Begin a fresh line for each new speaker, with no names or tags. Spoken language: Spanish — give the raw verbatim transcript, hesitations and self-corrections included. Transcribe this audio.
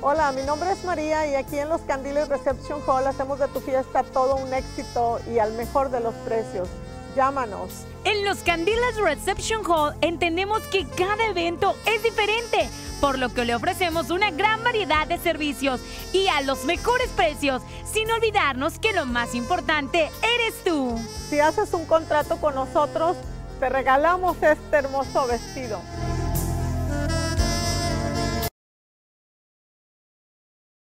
Hola, mi nombre es María y aquí en Los Candiles Reception Hall hacemos de tu fiesta todo un éxito y al mejor de los precios. Llámanos.
En Los Candiles Reception Hall entendemos que cada evento es diferente, por lo que le ofrecemos una gran variedad de servicios y a los mejores precios, sin olvidarnos que lo más importante eres tú.
Si haces un contrato con nosotros, te regalamos este hermoso vestido.